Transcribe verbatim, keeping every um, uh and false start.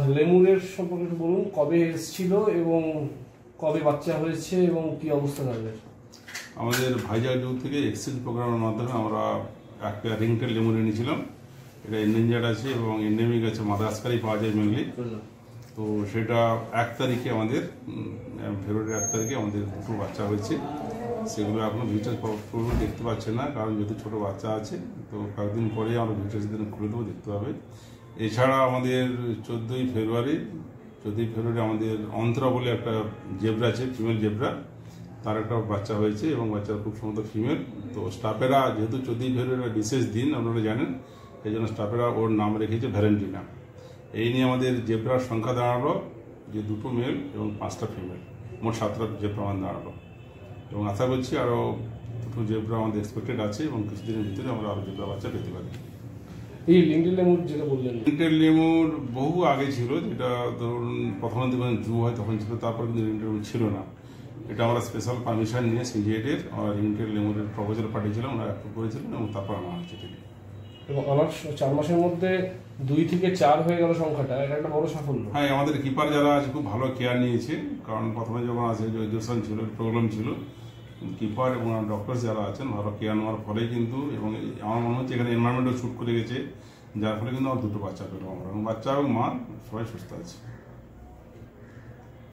লেমুরের সম্পর্কে একটু বলুন, কবে এসেছিল এবং কবে বাচ্চা হয়েছে এবং কি অবস্থা তাদের? আমাদের ভাইজাগ জু থেকে এক্সচেঞ্জ প্রোগ্রামের মাধ্যমে আমরা একটা রিংটেল লেমুর এনেছিলাম। এটা এন্ডেঞ্জার্ড আছে এবং এন্ডেমিক আছে, মাদাগাস্কারেই পাওয়া যায় মেনলি। তো সেটা এক তারিখে আমাদের ফেব্রুয়ারি এক তারিখে আমাদের দুটো বাচ্চা হয়েছে। সেগুলো এখনো ভিটাস পুরো দেখতে পাচ্ছে না, কারণ যেহেতু ছোটো বাচ্চা আছে। তো কয়েকদিন পরে আমরা ভিটাস দিন খুলে দেবো, দেখতে পাবে। এছাড়া আমাদের চোদ্দোই ফেব্রুয়ারি চোদ্দোই ফেব্রুয়ারি আমাদের অন্তরা বলে একটা জেব্রা আছে, ফিমেল জেব্রা, তার একটা বাচ্চা হয়েছে এবং বাচ্চার খুব সম্ভবত ফিমেল। তো স্টাফেরা যেহেতু চোদ্দোই ফেব্রুয়ারি বিশেষ দিন আপনারা জানেন, এই জন্য স্টাফেরা ওর নাম রেখেছে ভ্যালেন্টিনা। এই নিয়ে আমাদের জেব্রার সংখ্যা দাঁড়ালো যে দুটো মেল এবং পাঁচটা ফিমেল, মোট সাতটা জেব্রা আমাদের দাঁড়ালো। এবং আশা করছি আরও দুটো জেব্রা আমাদের এক্সপেক্টেড আছে এবং কিছুদিনের ভিতরে আমরা আরও জেব্রা বাচ্চা পেতে পারি। এই লিংটেল লেমুর যেটা বললেন, লিংটেল লেমুর বহু আগে ছিল, যেটা ধরুন প্রথমে যখন জু হয় তখন ছিল, তারপর কিন্তু লিংটেল লেমুর ছিল না। এটা আমরা স্পেশাল পারমিশন নিয়ে সিজিএটের আমরা লিংটেল লেমুরের প্রপোজাল পাঠিয়েছিলাম, আমরা অ্যাপ্রুভ করেছিলাম এবং তারপর আনা হচ্ছে থেকে। এবং আমার চার মাসের মধ্যে দুই থেকে চার হয়ে গেল সংখ্যাটা, এটা একটা বড় সাফল্য। হ্যাঁ, আমাদের কিপার যারা আছে খুব ভালো কেয়ার নিয়েছে, কারণ প্রথমে যখন আছে জোসান ছিল, প্রবলেম ছিল, কিপার এবং ডক্টর যারা আছেন ভালো কেয়ার নেওয়ার ফলে কিন্তু, এবং আমার মনে হচ্ছে এখানে এনভায়রনমেন্টও শ্যুট করে গেছে, যার ফলে কিন্তু আমার দুটো বাচ্চা পেলাম আমরা, এবং বাচ্চা এবং মা সবাই সুস্থ আছে।